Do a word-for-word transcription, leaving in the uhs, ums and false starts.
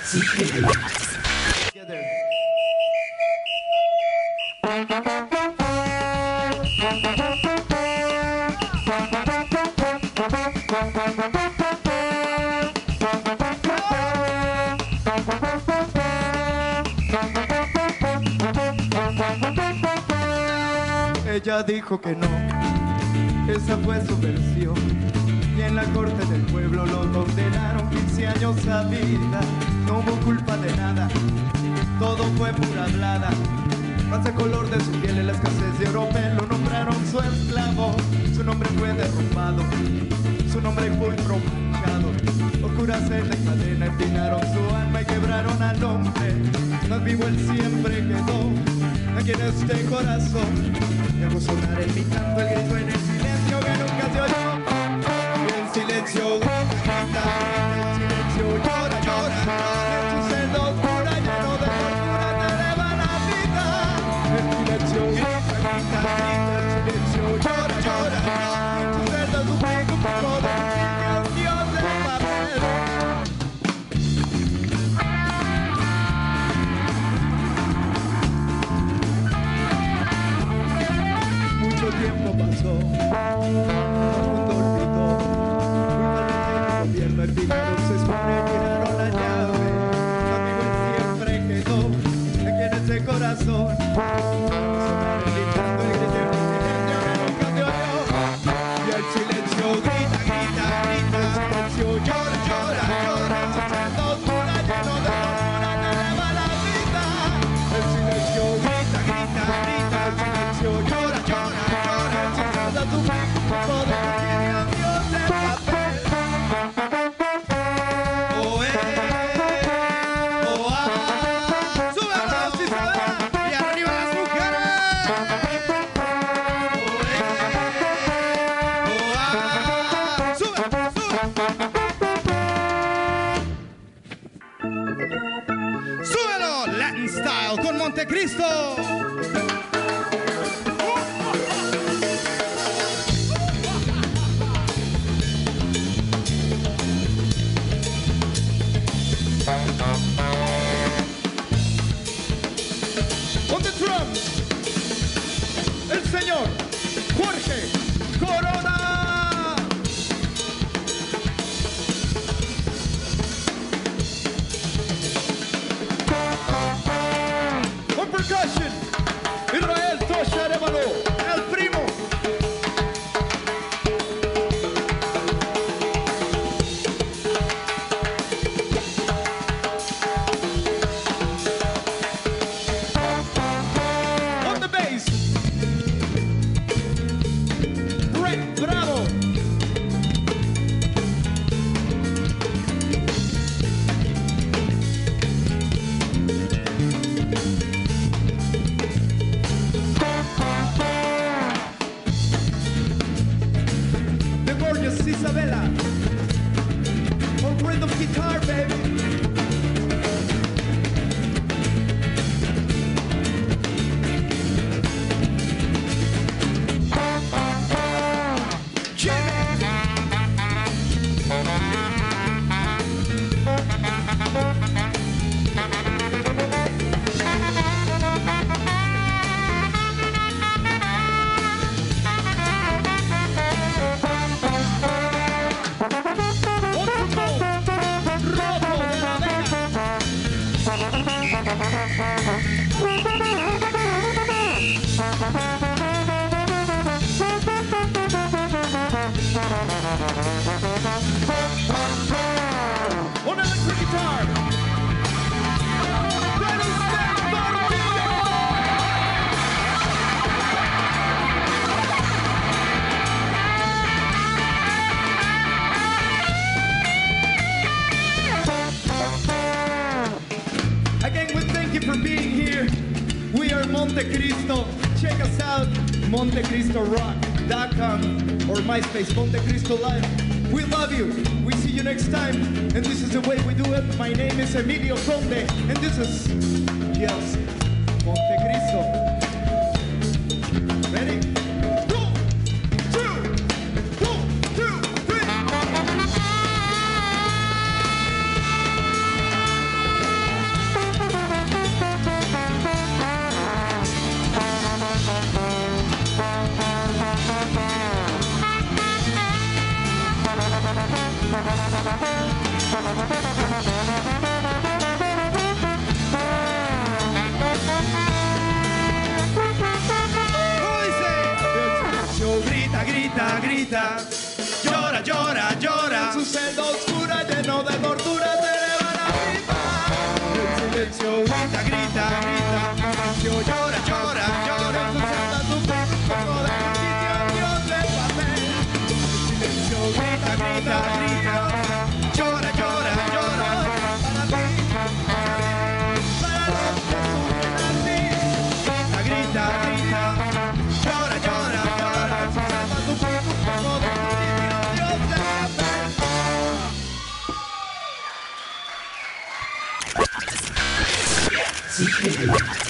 Ella dijo que no, esa fue su versión. Y en la corte del pueblo lo condenaron quince años a vida. No hubo culpa de nada, todo fue pura hablada. Más el color de su piel y la escasez de oro lo nombraron su esclavo. Su nombre fue derrumbado, su nombre fue manchado. Oscuras en la cadena empinaron su alma y quebraron al hombre. Más vivo él siempre quedó aquí en este corazón. Y hago sonar en mi canto el grito en el silencio que nunca se oyó. Y el silencio grita, grita, el silencio llora, llora, llora. En su seno oscura lleno de tortura te eleva la vida. El silencio grita, grita, grita, el silencio llora, llora, llora. En su seno suplica un poco de justicia, un Dios de papel. Mucho tiempo pasó, el mundo olvidó. Finalmente el gobierno en dinero se expone, tiraron la llave. Amigo él siempre quedó aquí en ese corazón. Sonar gritando el grito en el silencio que nunca te oyó. Y el silencio grita, grita, grita. El silencio llora, llora, llora. Siendo oscura, lleno de locura, te eleva la vida. El silencio grita, grita, grita. El silencio llora, llora, llora. El silencio tu poco de justicia, un Dios de papel. Oh, eh, oh, ah. Sube a todos, Isabel, y arriba las mujeres. Oh, eh, oh, ah. Sube, sube. Súbelo, Latin Style con Montecristo. On the drums, el señor Jorge Corona. On percussion, Israel Tosha Arevalo, el primo. On the bass, Brett Bravo. The gorgeous Isabella on rhythm guitar, baby. On electric guitar, again, we thank you for being here. We are Montecristo. Check us out, montecristo rock dot com or MySpace, Montecristo Live. We love you. We see you next time. And this is the way we do it. My name is Emilio Conde. And this is just Montecristo. Ready? One, two, one, two, three. grita, llora, llora, llora. En su celda oscura lleno de tortura se eleva la vida. En silencio grita, grita, grita. Silencio llora, llora, llora. En su celda sufre un poco de justicia, Dios del papel. En silencio grita, grita, grita. Llora, llora, llora. Para ti, para los que sufren así. Grita, grita, grita. Llora, llora, llora. En su celda sufre un poco de justicia, Dios del papel.